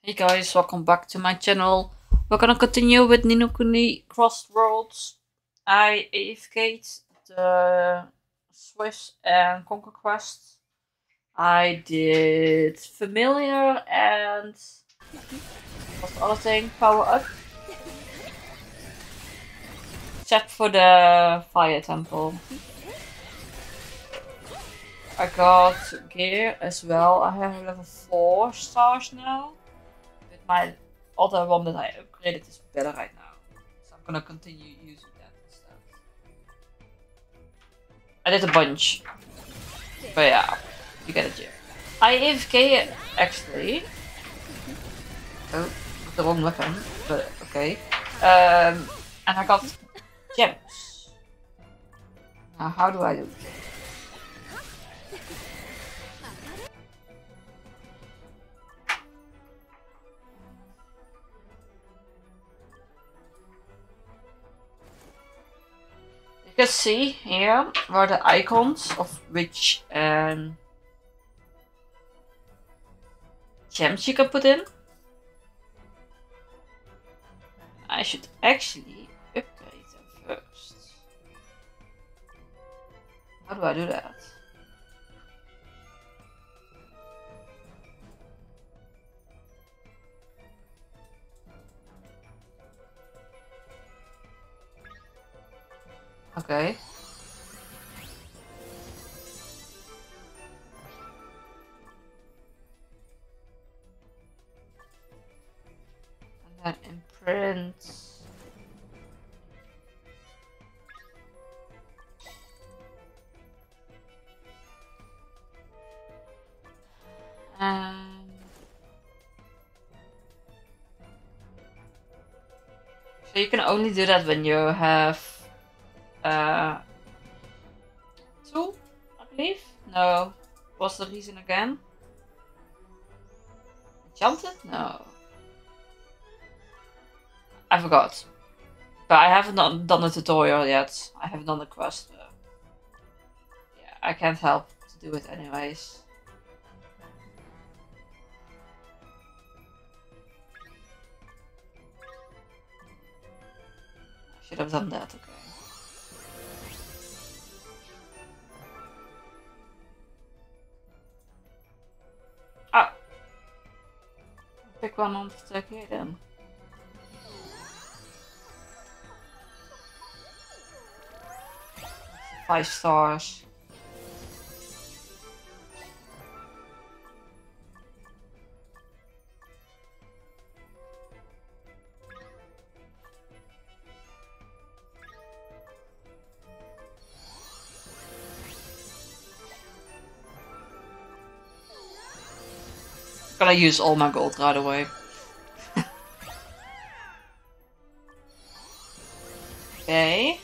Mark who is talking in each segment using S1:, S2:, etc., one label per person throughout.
S1: Hey guys, welcome back to my channel. We're gonna continue with Ni no Kuni Crossed Worlds. I AFK'd the Swiss and Conquer Quest. I did Familiar and what's the other thing? Power Up. Except for the Fire Temple. I got gear as well. I have level 4 stars now. With my other one that I upgraded is better right now. So I'm gonna continue using that instead. I did a bunch. But yeah, you get a gif. I AFK actually. Oh, with the wrong weapon, but okay. And I got gems. Now how do I do it? You can see here are the icons of which gems you can put in. I should actually upgrade them first. How do I do that? Okay. And then imprint. So you can only do that when you have two, I believe. No, what's the reason again? Enchanted? No, I forgot. But I haven't done the tutorial yet. I haven't done the quest. Yeah, I can't help to do it anyways. I should have done that. Okay. Oh. Pick one on the here then. Five stars. I'm gonna use all my gold right away. Okay.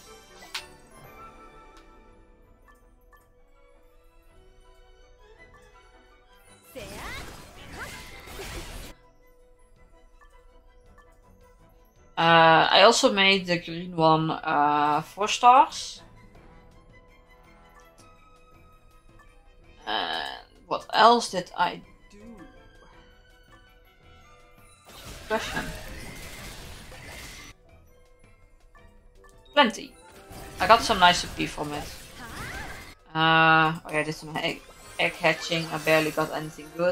S1: I also made the green one 4 stars. And what else did I do? Question. Plenty. I got some nice XP from it. Okay, I did some egg hatching. I barely got anything good.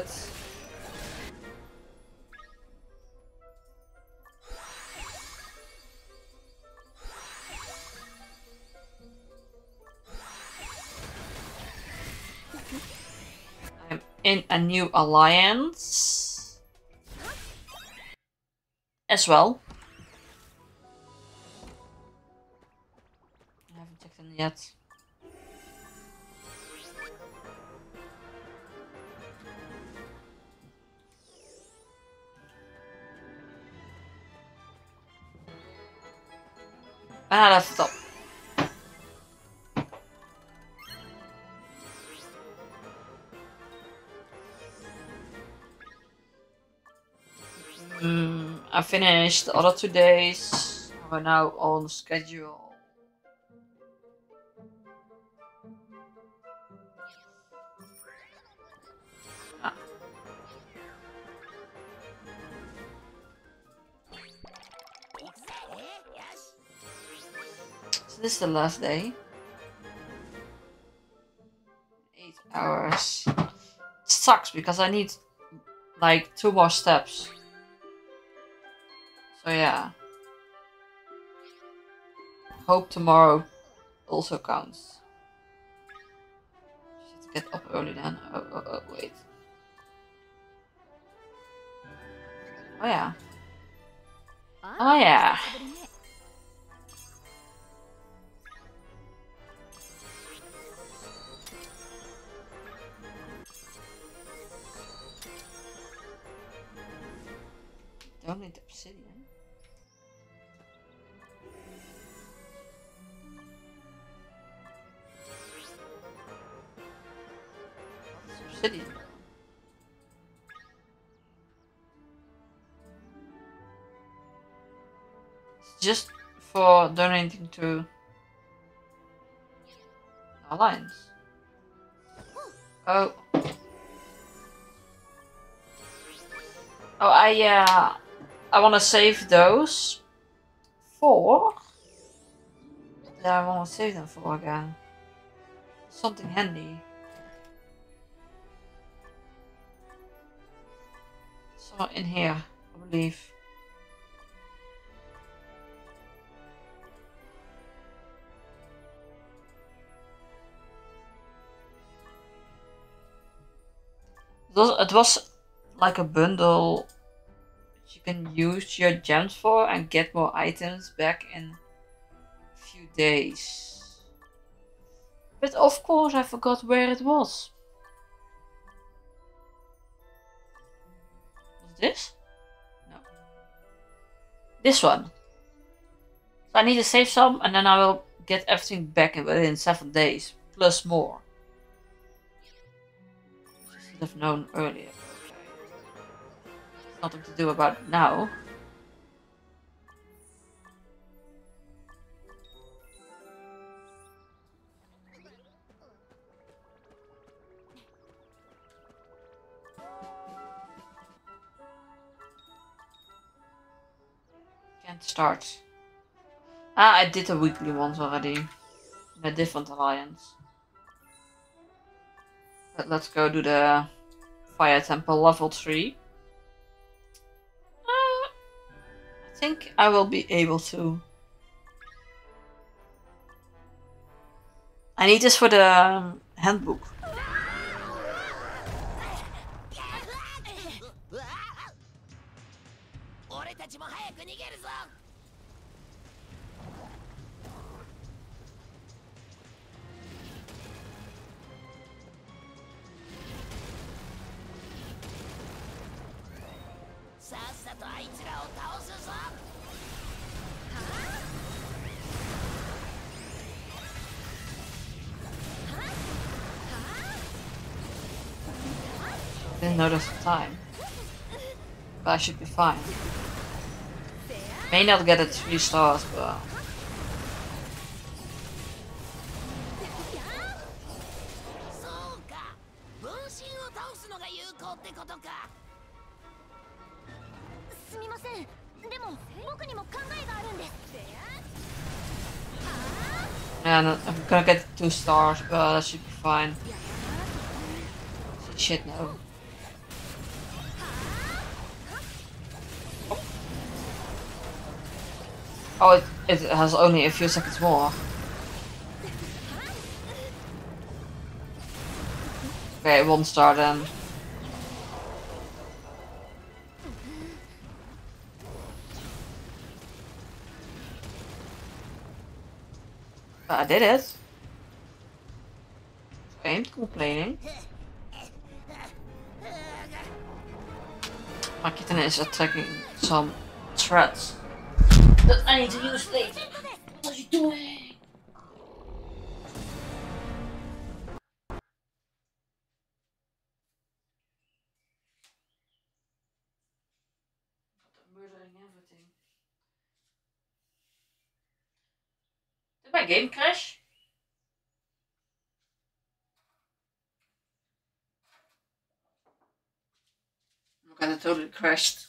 S1: I'm in a new alliance as well. I haven't checked in yet. And that's the top. I finished the other 2 days. We're now on schedule. So this is the last day. 8 hours. Sucks because I need like 2 more steps. So yeah. Hope tomorrow also counts. Just have to get up early then. Oh, wait. Oh yeah. Oh yeah. Don't need obsidian. What's obsidian? It's just for donating to Alliance. Oh. Oh, I want to save those for. Yeah, I want to save them for again. Something handy. Somewhere in here, I believe. It was like a bundle that you can use your gems for and get more items back in a few days. But of course I forgot where it was. Was this? No. This one. So I need to save some and then I will get everything back within 7 days. Plus more. I should have known earlier. Okay. Nothing to do about it now. Can't start. Ah, I did the weekly ones already. In a different alliance. But let's go do the Fire Temple level 3. I think I will be able to. I need this for the handbook. Didn't notice the time. But I should be fine. May not get it 3 stars, but... Yeah, I'm gonna get 2 stars, but that should be fine. Shit, no. Oh, it has only a few seconds more. Okay, it won't start then. But I did it. I ain't complaining. My kitten is attacking some threats that I need to use later. What are you doing? Murdering everything. Did my game crash? Okay, it totally crashed.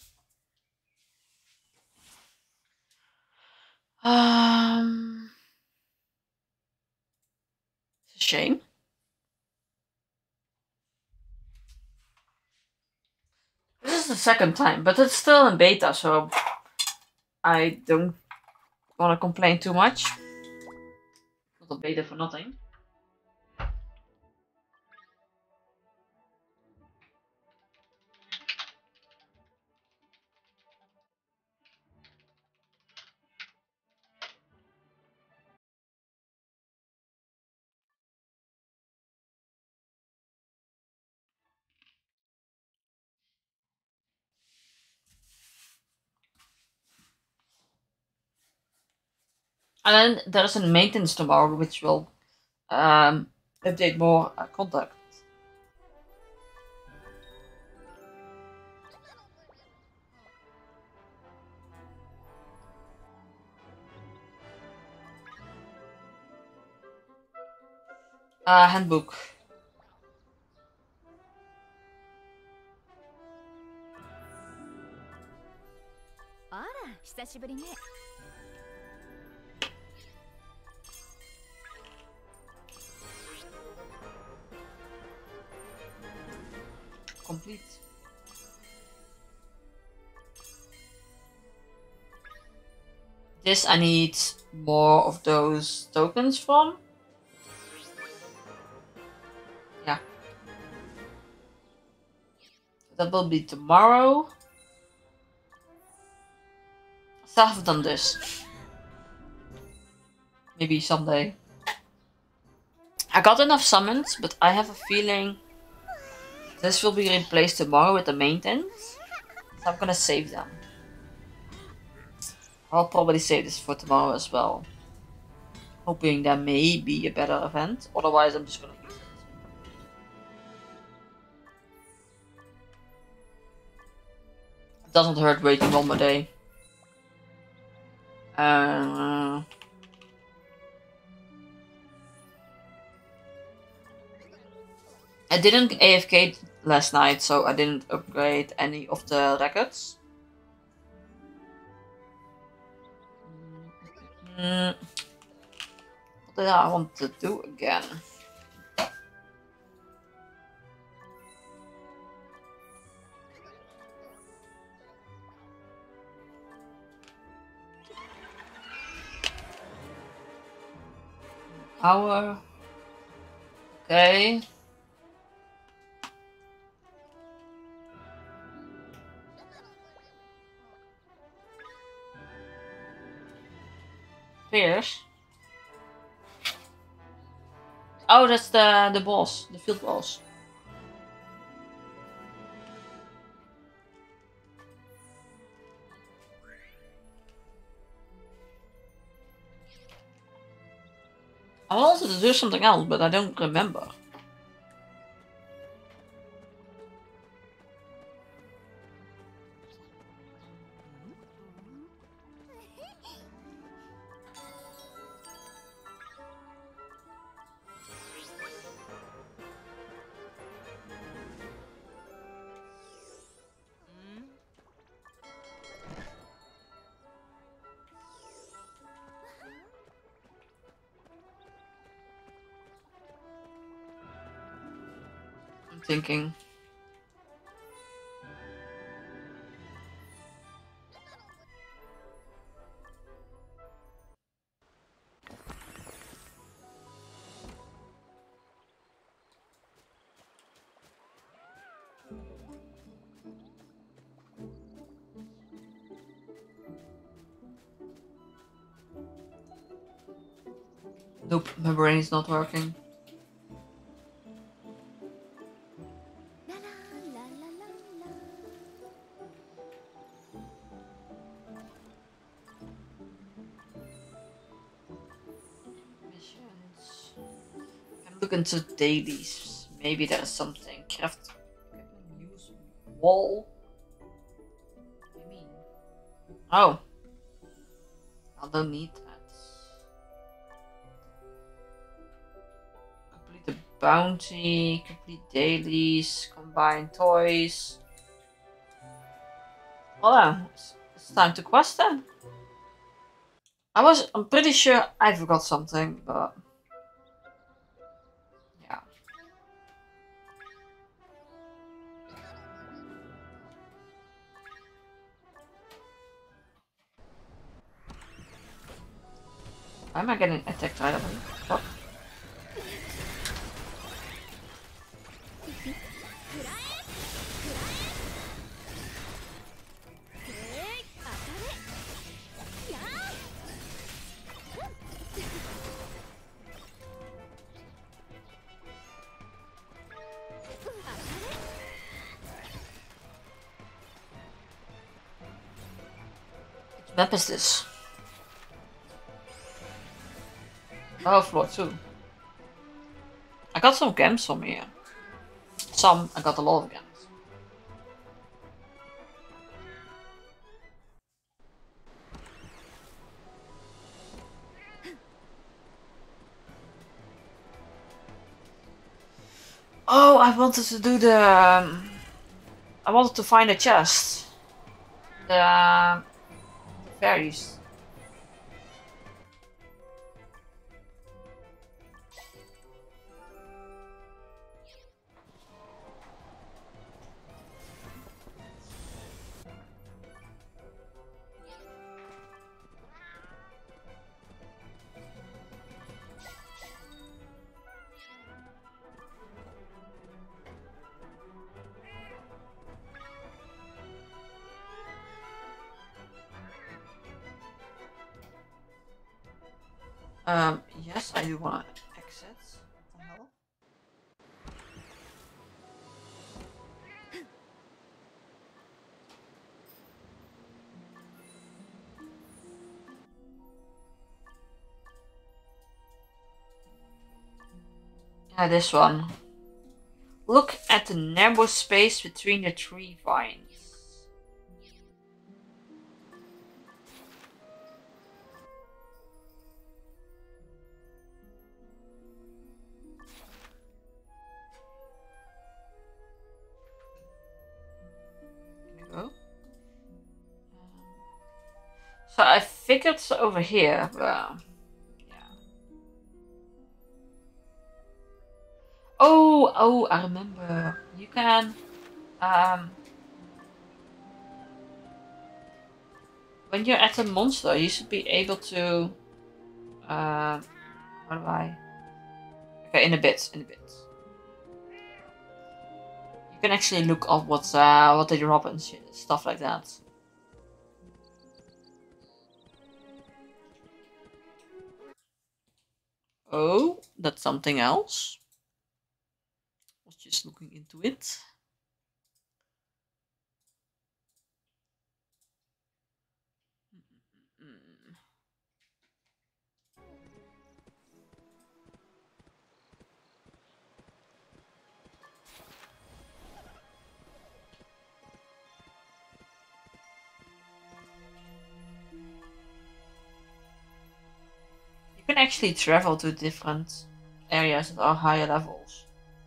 S1: a shame. This is the second time, but it's still in beta, so I don't want to complain too much. Not a beta for nothing. And then there's a maintenance tomorrow, which will update more contact. Handbook. Complete. This I need more of those tokens from. Yeah. That will be tomorrow. Still haven't done this. Maybe someday. I got enough summons, but I have a feeling this will be replaced tomorrow with the maintenance. So I'm gonna save them. I'll probably save this for tomorrow as well. Hoping there may be a better event. Otherwise I'm just gonna use it. It doesn't hurt waiting one more day. I didn't AFK last night, so I didn't upgrade any of the records. What did I want to do again? Power. Okay. Pierce. Oh, that's the boss, the field boss. I wanted to do something else, but I don't remember. I'm thinking. Nope, my brain is not working. Missions. I'm looking to dailies. Maybe there's something. Craft. Use wall. What do you mean? Oh. I don't need that. Complete the bounty, complete dailies, combine toys. Well, it's time to quest then. I'm pretty sure I forgot something, but Why am I getting attacked right away? What? Which map is this? Oh, floor 2. I got some gems from here. I got a lot of gems. Oh, I wanted to do the... I wanted to find a chest. The fairies. Yes, I do want to exit. Hello? Yeah, this one. Look at the narrow space between the tree vines. So I figured it's over here, but yeah. Oh, I remember. You can when you're at a monster, you should be able to how do I? Okay, in a bit. You can actually look up what they drop and stuff like that. Oh, that's something else. I was just looking into it. You can actually travel to different areas that are higher levels.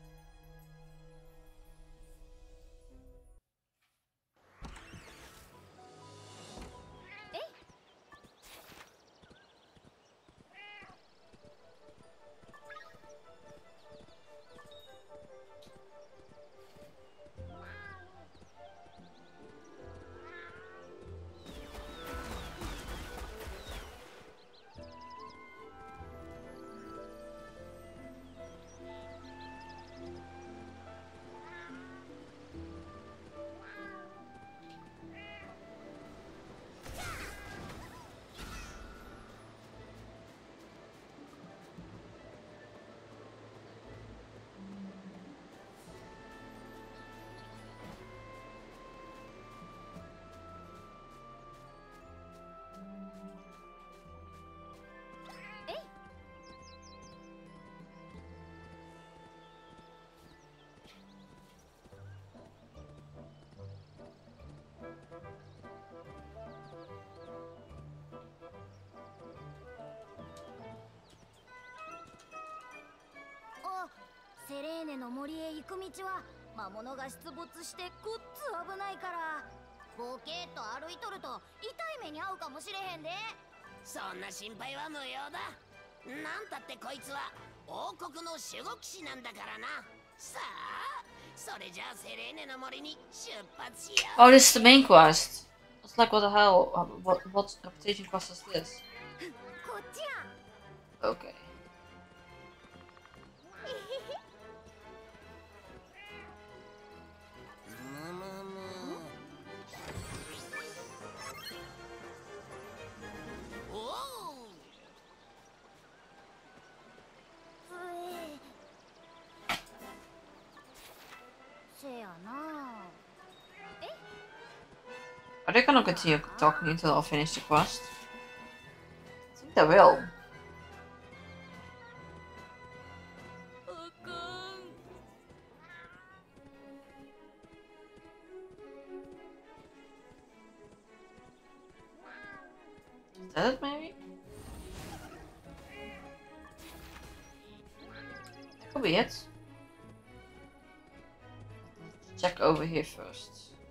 S2: Oh, セレーネの森へ行く道は魔物が出没してごっつ危ないからボケーっと歩いとると痛い目に遭うかもしれへんで。
S3: そんな心配は無用だ。なんたってこいつは王国の守護騎士なんだからな。さあ、それじゃあセレーネの森に出発しよう。
S1: Oh, this is the main quest. It's like, what the hell? What reputation quest is this?
S2: こっちや。
S1: Okay. Are they gonna continue talking until I'll finish the quest? I think they will. Is that it, maybe? That could be it. Let's check over here first.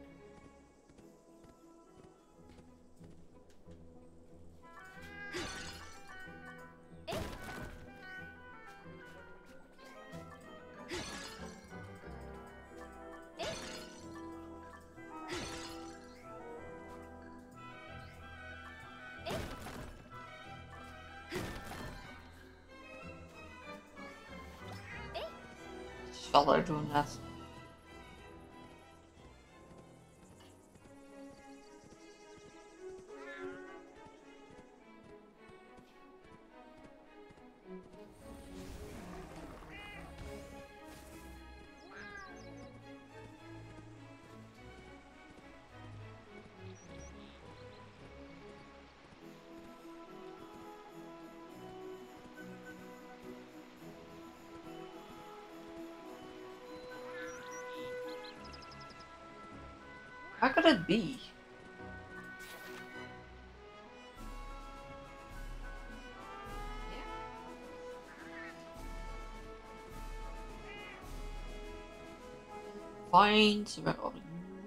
S1: While they're doing that. How could it be? Find the red oven.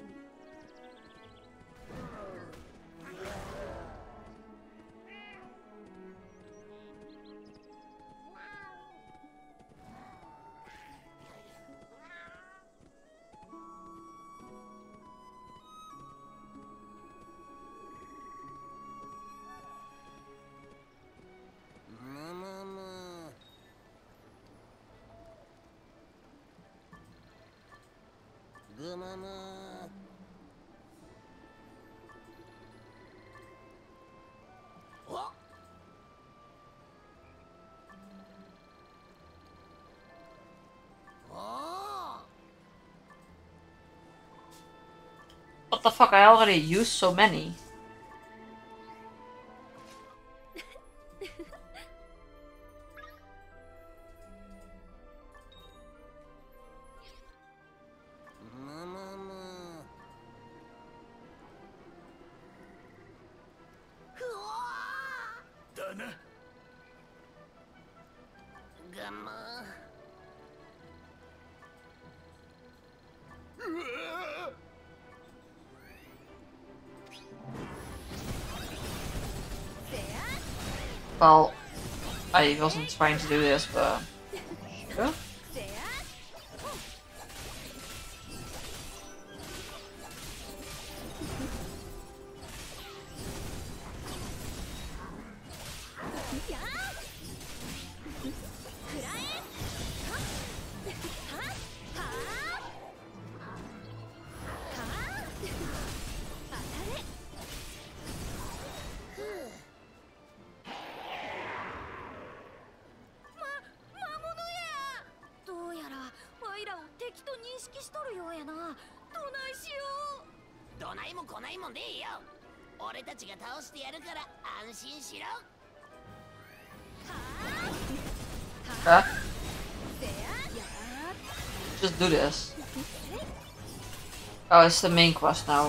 S1: What the fuck, I already used so many. Well, I wasn't trying to do this, but sure. Huh? Just do this. Oh, it's the main quest now.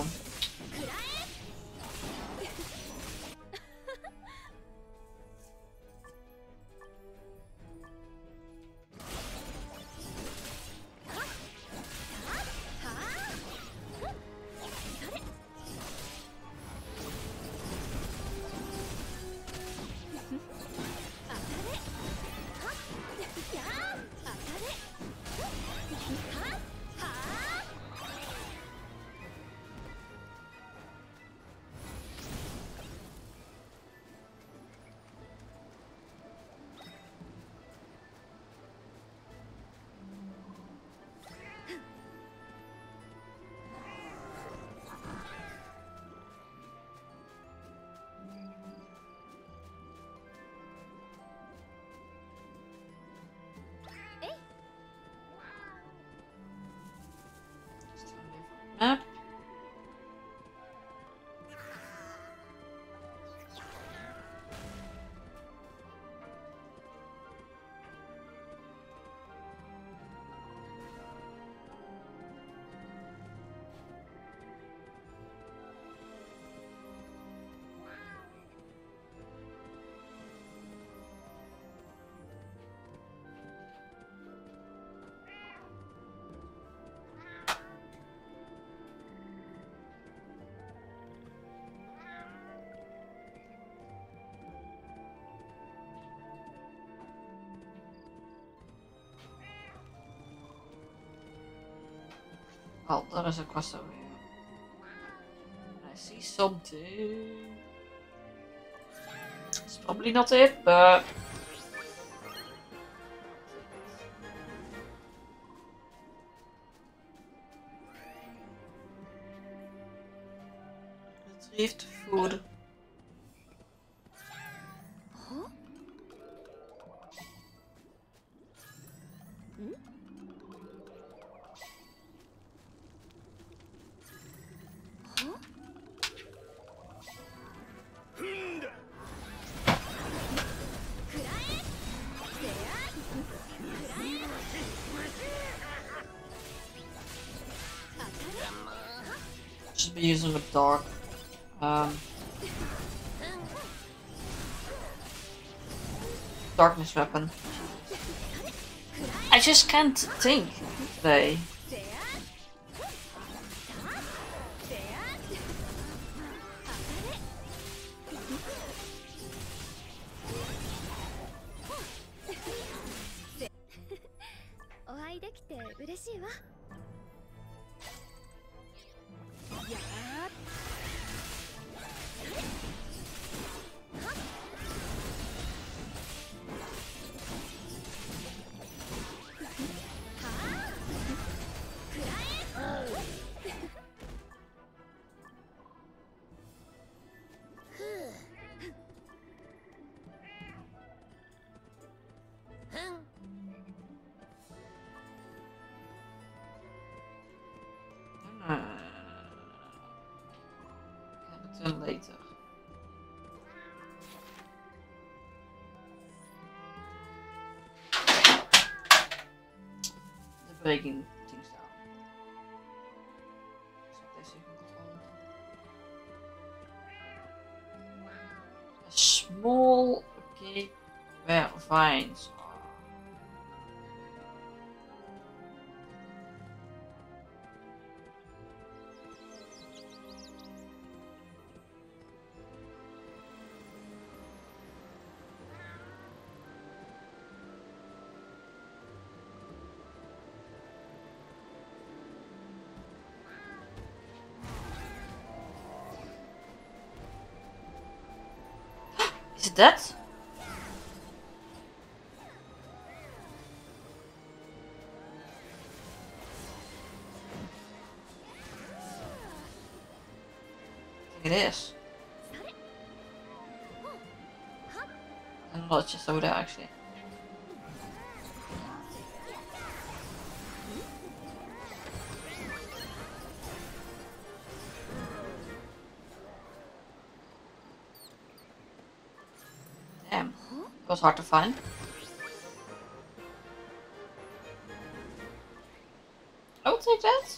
S1: Well, there is a quest over here. I see something. It's probably not it, but retrieve the food. Should be using the dark. Darkness weapon. I just can't think today. Return later. The breaking things down. Zet deze even op de grond. A small cave where vines are. Is it that? I think it is. I don't know, it's just over there actually. Damn, it was hard to find. I will take that.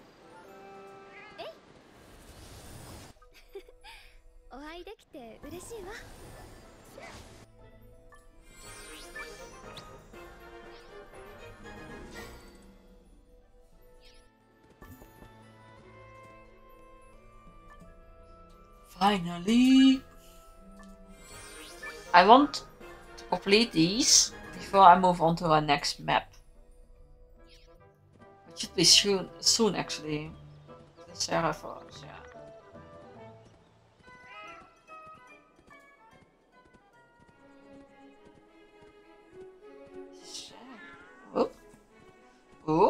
S1: Finally! I want to complete these before I move on to our next map. It should be soon actually. The Sarah Forest, yeah. Oh. Oh.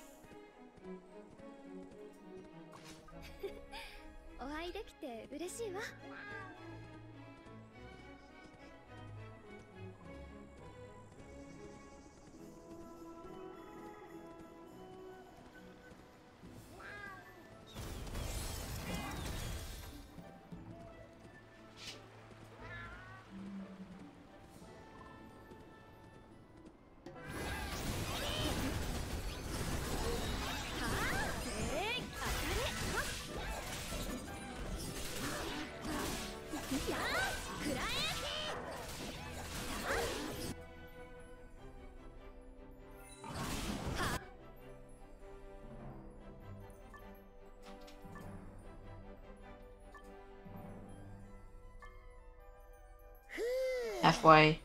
S1: Halfway.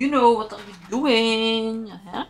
S1: You know, what are you doing? Hi.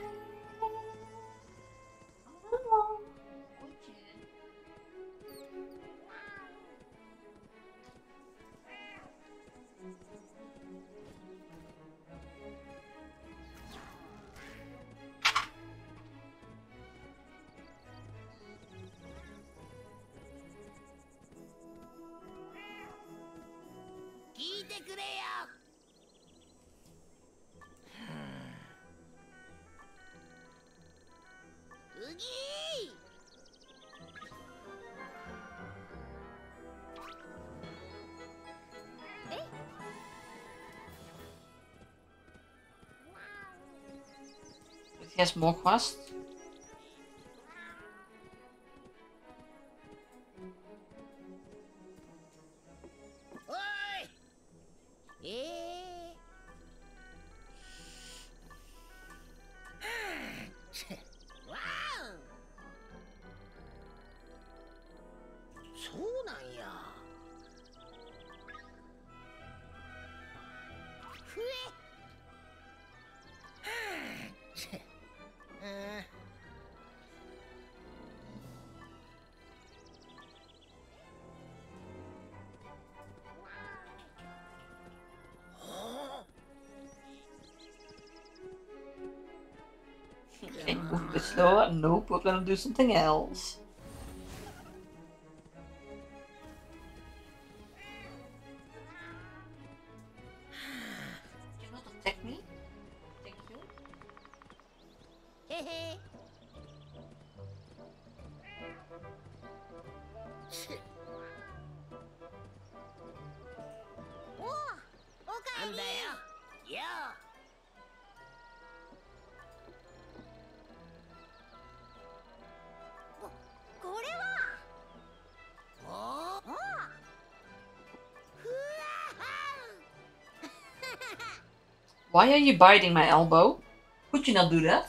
S1: He has more quests. Okay, move a bit slower. Nope, we're gonna do something else. Do not attack me. Thank you.
S3: I'm there. Yeah.
S2: これは
S1: Why are you biting my elbow? Could you not do that?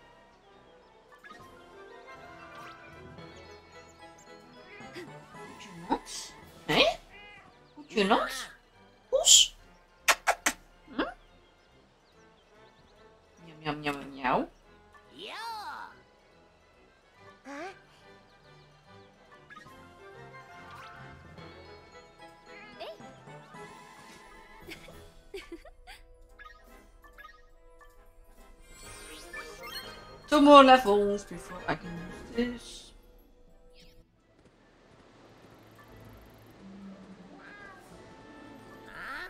S1: Could you not? Eh? Could you not? Push. Hmm? Yum yum yum yum.
S3: Yeah.
S1: 2 more levels before I can use this.
S3: Huh?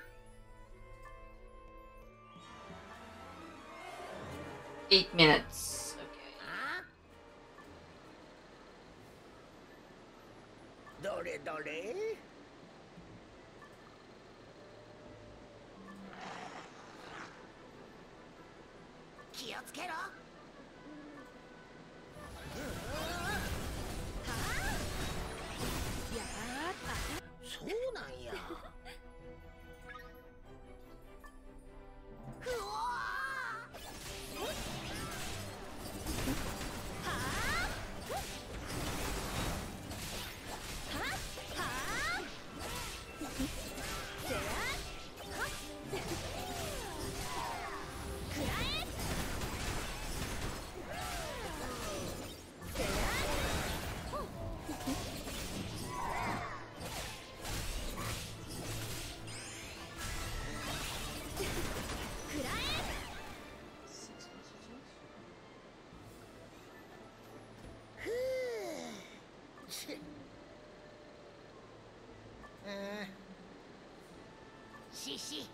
S1: 8 minutes. Okay.
S3: Huh? どれどれ? Shishi.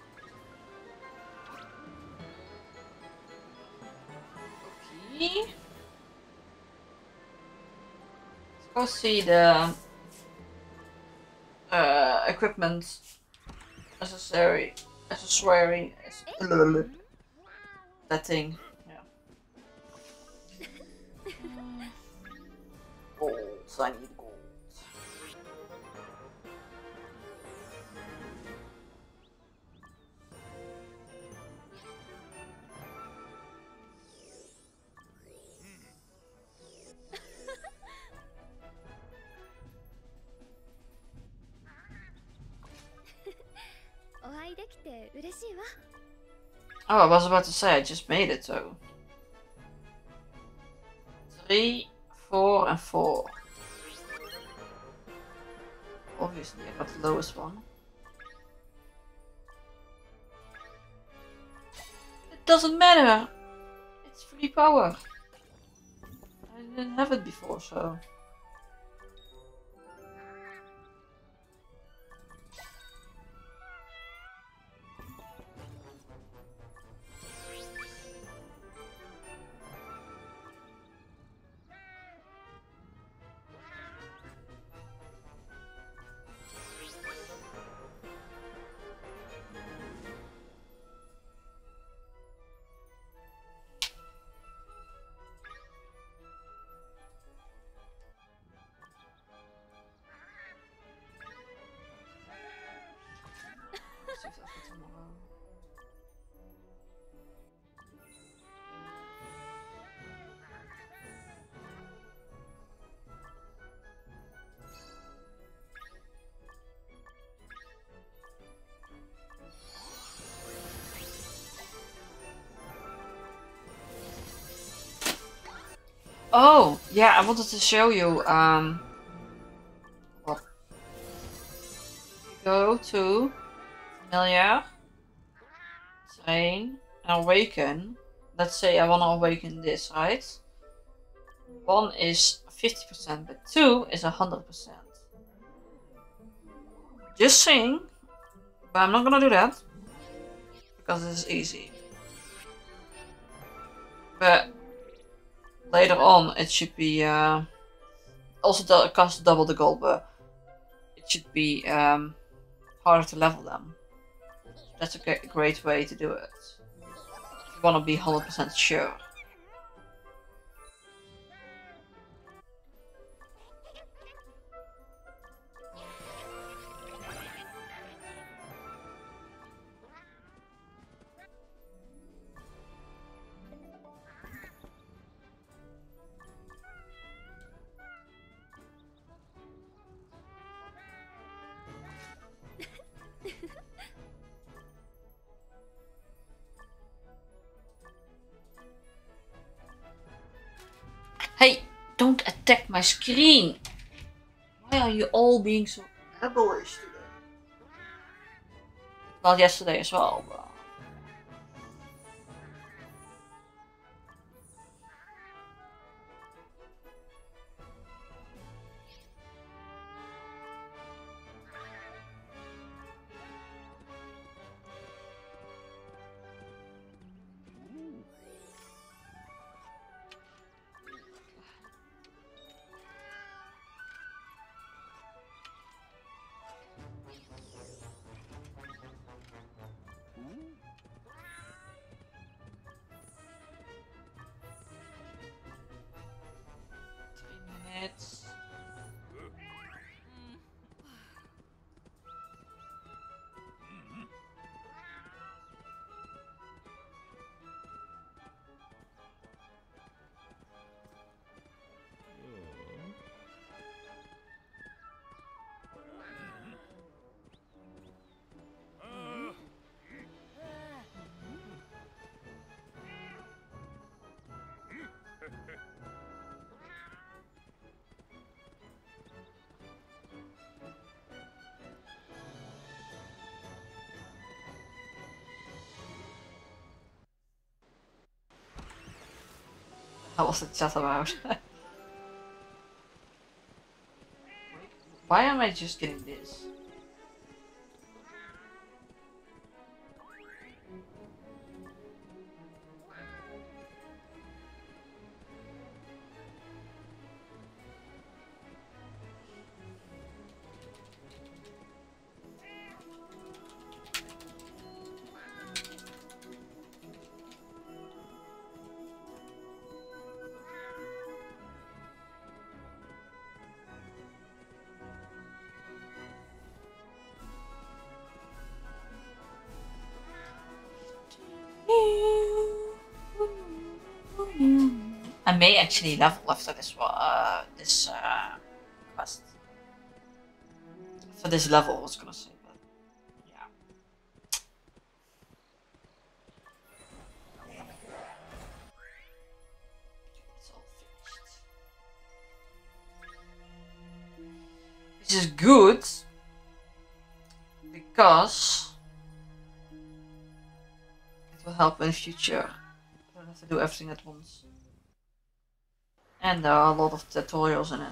S1: Okay. Let's go see the equipment necessary, that thing. Yeah. Gold. I need gold. Oh, I was about to say I just made it though. 3, 4, and 4. Obviously, I got the lowest one. It doesn't matter. It's free power. I didn't have it before, so. See if that's for tomorrow. Oh, yeah, I wanted to show you, what? Go to familiar, train, and awaken. Let's say I want to awaken this, right? 1 is 50%, but 2 is 100%. Just saying, but I'm not gonna do that, because it's easy. But later on, it should be, also it costs double the gold, but it should be harder to level them. That's a great way to do it. If you want to be 100% sure. Hey, don't attack my screen! Why are you all being so ableist today? Well, yesterday as well, but... minutes. What was the chat about? Why am I just getting this? I may actually level after this quest. For this level, I was gonna say, but yeah. Which is good because it will help in the future. I don't have to do everything at once. And there are a lot of tutorials in it.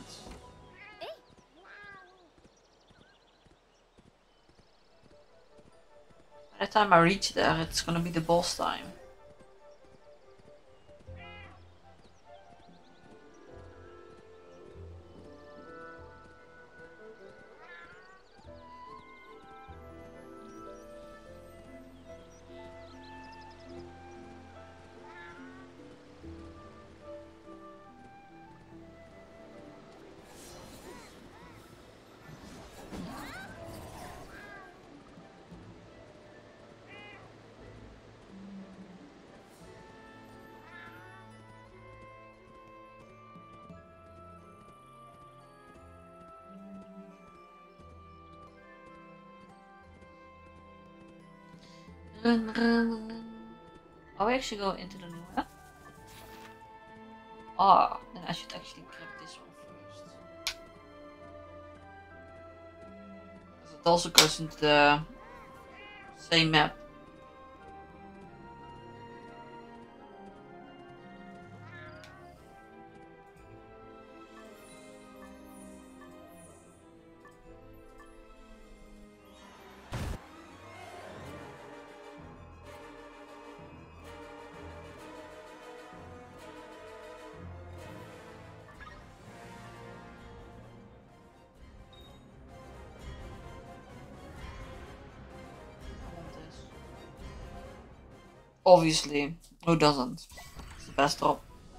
S1: By the time I reach there, it's gonna be the boss time. Oh, we actually go into the new one? Ah, then I should actually grab this one first. Because it also goes into the same map. Obviously, who doesn't? It's the best drop.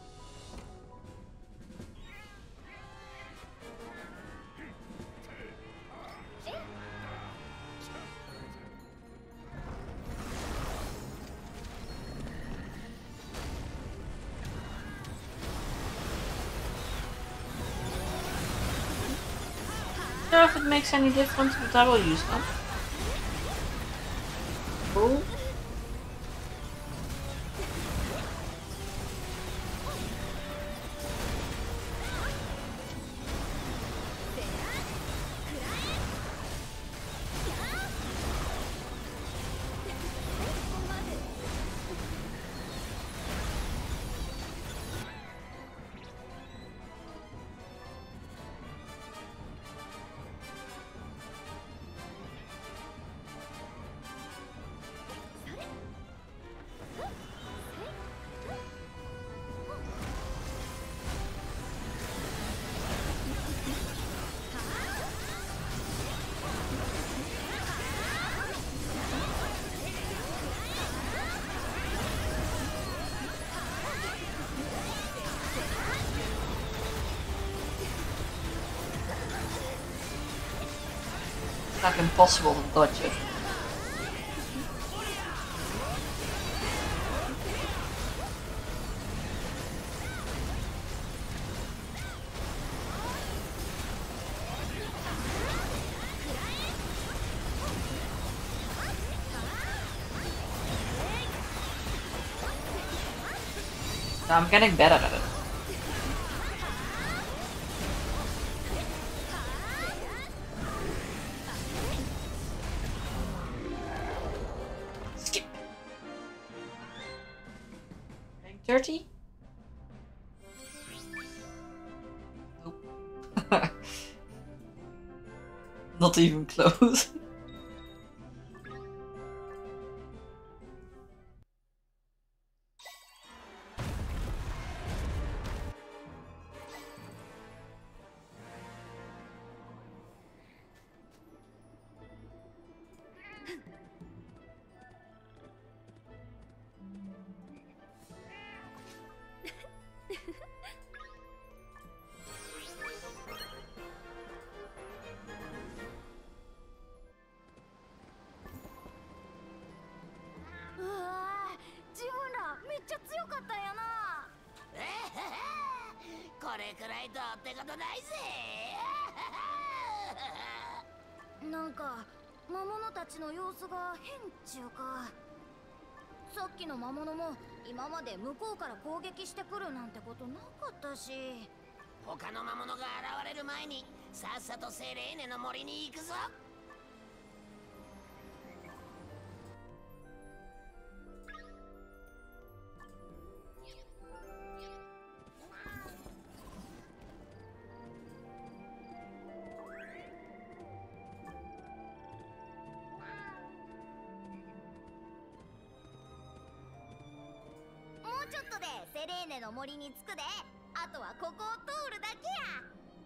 S1: I don't know if it makes any difference, but I will use them. Cool. It's like impossible to dodge it. I'm getting better at it. Skip. Rank 30? Nope. Not even close.
S2: なんか魔物たちの様子が変ちゅうか。さっきの魔物も今まで向こうから攻撃してくるなんてことなかったし、
S3: 他の魔物が現れる前にさっさとセレーネの森に行くぞ。
S2: もうちょっとでセレーネの森に着くで。あとはここを通るだけや。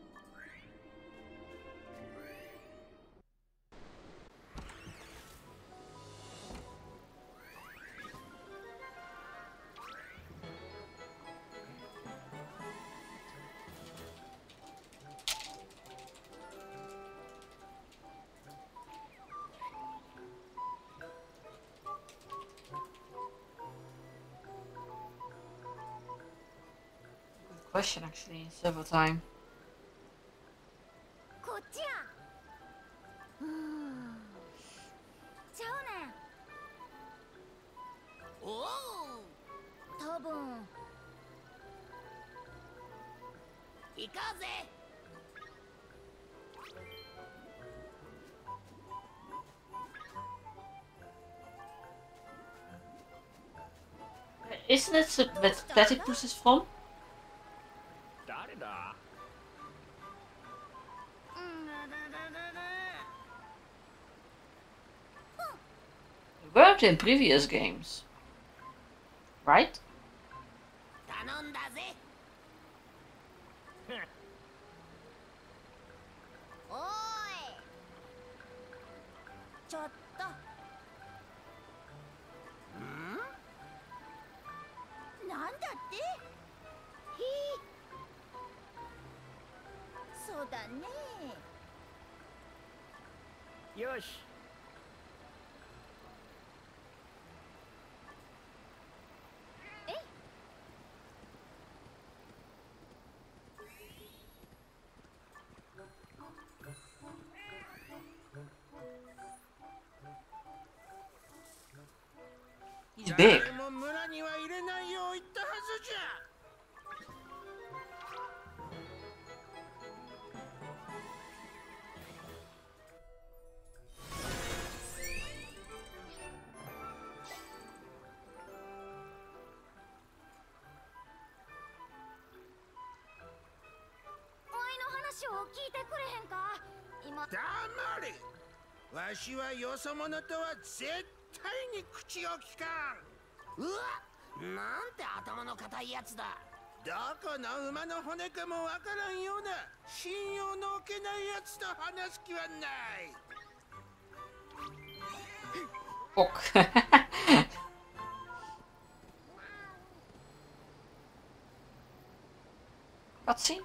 S1: Question actually, several times.
S2: こっちや。ちゃうねん。
S3: おお、
S2: 多分。
S3: 行こうぜ。
S1: Isn't it where Platypus is from?
S4: 誰だ？
S1: Worked in previous games, right?
S3: 頼んだぜ。
S2: おーい。ちょっと。なんだって？そうだね。
S4: よし。
S1: He's big.
S5: 誰も村には入れないよう言ったはずじゃ。
S2: 話を聞いてくれへんか。今。
S5: 黙れ。わしはよそ者とは絶対に口を聞かん。
S3: うわ、なんて頭の固いやつだ。
S5: どこの馬の骨かもわからんような信用のおけないやつと話す気はない。
S1: Ok. Cutscene?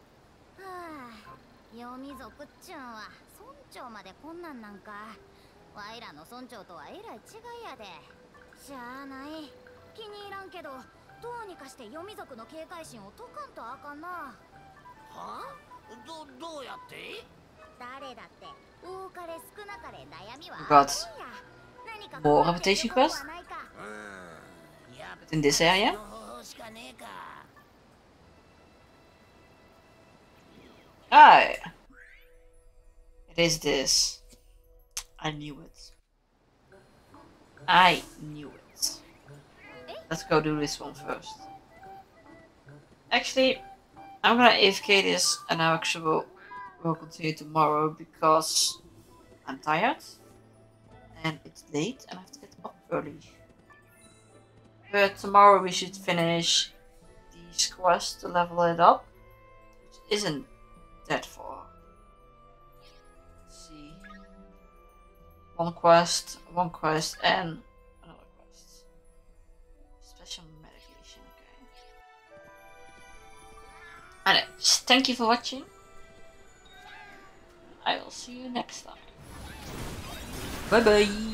S2: 読み族っちゅうんは村長までこんなんなんか。わいらの村長とはえらい違いやで。しゃあない。気に入らんけどどうにかして読み族の警戒心を解かんとあかんな。
S3: はあ？どうやって？
S2: 誰だって多かれ少なかれ悩みは
S1: Got more reputation quest in this area. Ah, it is this. I knew it. I knew it. Let's go do this one first. Actually, I'm gonna AFK this and I actually will continue tomorrow because I'm tired and it's late and I have to get up early. But tomorrow we should finish these quests to level it up, which isn't that far. Let's see. One quest, and another quest. Special medication, okay. And thank you for watching. I will see you next time. Bye bye.